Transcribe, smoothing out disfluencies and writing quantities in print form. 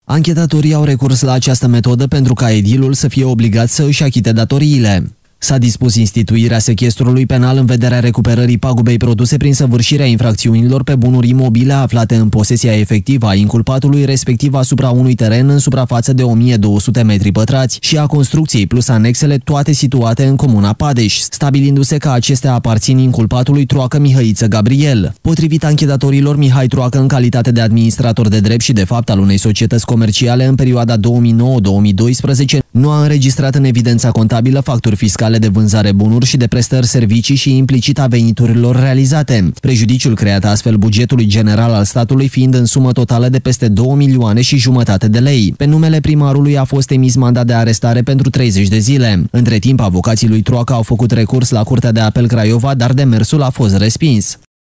Anchetatorii au recurs la această metodă pentru ca edilul să fie obligat să își achite datoriile. S-a dispus instituirea sechestrului penal în vederea recuperării pagubei produse prin săvârșirea infracțiunilor pe bunuri imobile aflate în posesia efectivă a inculpatului, respectiv asupra unui teren în suprafață de 1200 metri pătrați și a construcției plus anexele, toate situate în comuna Padeș, stabilindu-se că acestea aparțin inculpatului Troacă Mihăiță Gabriel. Potrivit anchetatorilor, Mihai Troacă, în calitate de administrator de drept și de fapt al unei societăți comerciale în perioada 2009-2012, nu a înregistrat în evidența contabilă facturi fiscale de vânzare bunuri și de prestări servicii și implicit a veniturilor realizate, prejudiciul creat astfel bugetului general al statului fiind în sumă totală de peste 2,5 milioane de lei. Pe numele primarului a fost emis mandat de arestare pentru 30 de zile. Între timp, avocații lui Troacă au făcut recurs la Curtea de Apel Craiova, dar demersul a fost respins.